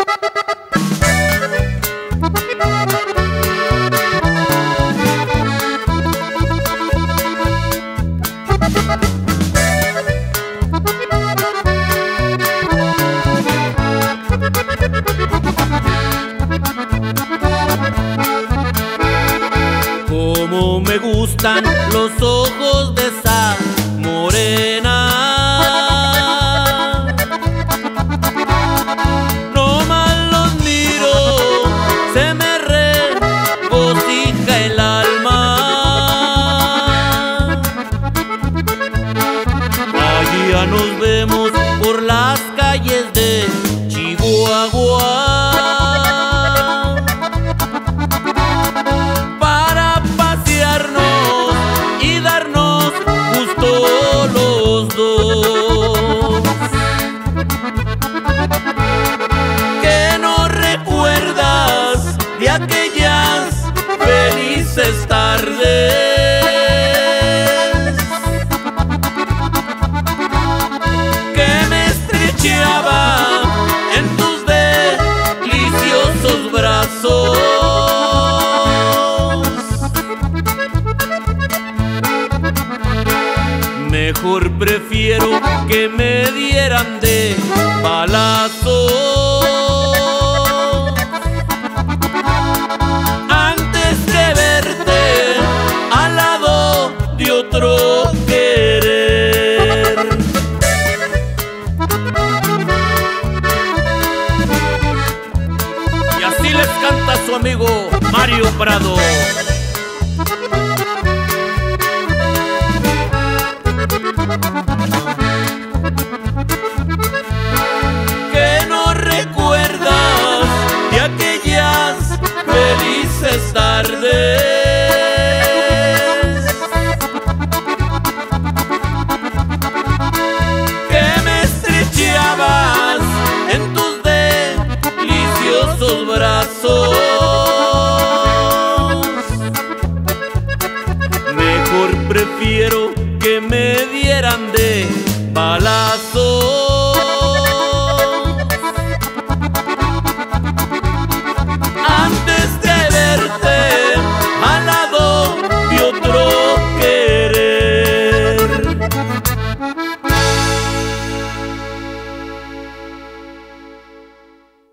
Cómo me gustan los ojos de esa morena. No más los miro, se me regocija el alma. Allá nos vemos por las calles de Chihuahua. ¿Qué no recuerdas de aquellas felices tardes? Que me estrechaba en tus deliciosos brazos. Mejor prefiero que me dieran de balazo antes de verte al lado de otro querer. Y así les canta su amigo Mario Prado. ¿Qué no recuerdas de aquellas felices tardes? Que me estrechabas en tus deliciosos brazos. Mejor prefiero que me dieran de balazo